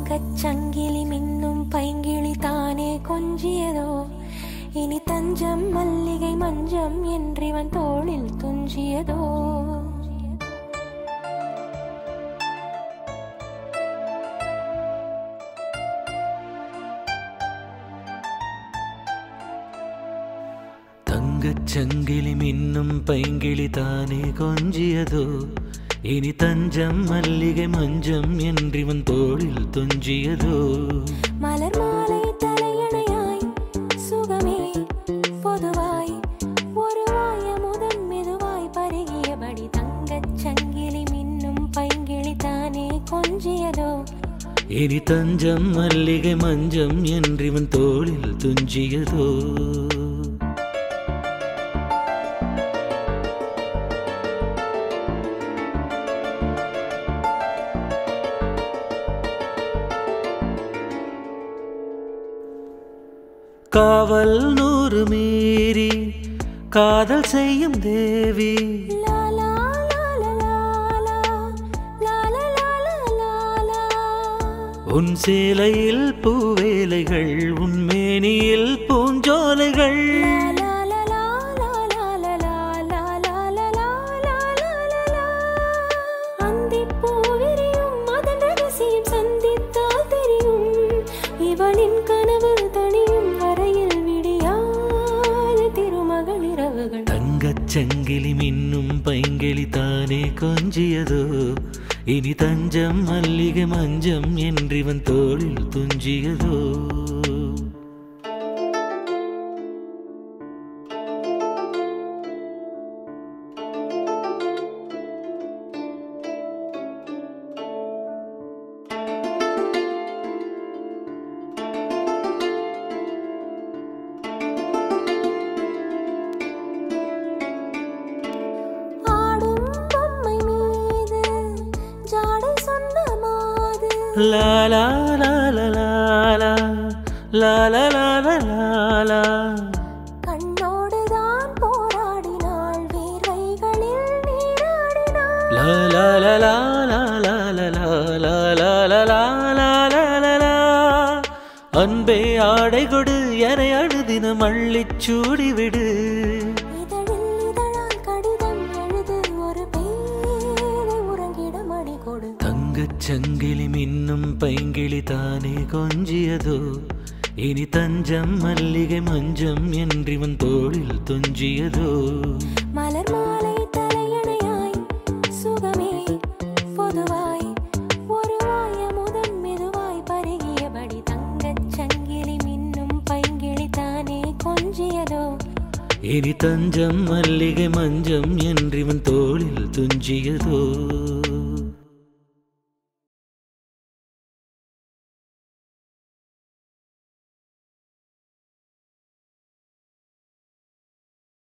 தங்கச் சங்கிலி மின்னும் பைங்கிளி தானே கொஞ்சியதோ இனி தஞ்சம் மல்லிகை மஞ்சம் என்றிவன் தோளில் துஞ்சியதோ தங்கச் சங்கிலி மின்னும் பைங்கிளி தானே கொஞ்சியதோ இனி தஞ்சம் மல்லிகை மஞ்சம் என்றிவன் தோளில் துஞ்சியதோ மலர் மாலை தலையணையாய் சுகமே பொதுவாய் ஒரு வாய முதன் மெதுவாய் பருகியபடி தங்கச் சங்கிலி மின்னும் பைங்கிளி தானே கொஞ்சியதோ இனி தஞ்சம் மல்லிகை மஞ்சம் என்றிவன் தோளில் துஞ்சியதோ காவல் 100 மீறி காதல் செய்யும் தேவி உன் சேலையில் பூவேலைகள் உன் மேனியில் பூஞ்சோலைகள் இவளின் கனவு தனியும் வரையில் விடியாத திருமகள் இரவுகள் தங்கச் சங்கிலி மின்னும் பைங்கிளி தானே கொஞ்சியதோ இனி தஞ்சம் மல்லிகை மஞ்சம் என்றிவன் தோளில் துஞ்சியதோ La la la la la la la la la la la la கண்ணோடுதான் போராடினாள் வீரைகளில் நீராடினாள் la la la la la la la la la la la la la la அன்பே ஆடை கொடு எனை அழுதினம் அள்ளிச் சூடிவிடு இதழில் இதழால் கடிதம் எழுது ஒரு பேரை உறங்கிட மடி கொடு தங்கச் சங்கிலி மின்னும் பைங்கிளி தானே கொஞ்சியதோ இனி தஞ்சம் மல்லிகை மஞ்சம் என்றிவன் தோளில் துஞ்சியதோ மலர் மாலை தலையணையாய் சுகமே பொதுவாய் ஒரு வாய முதன் மெதுவாய் பருகியபடி தங்கச் சங்கிலி மின்னும் பைங்கிளி தானே கொஞ்சியதோ இனி தஞ்சம் மல்லிகை மஞ்சம் என்றிவன் தோளில் துஞ்சியதோ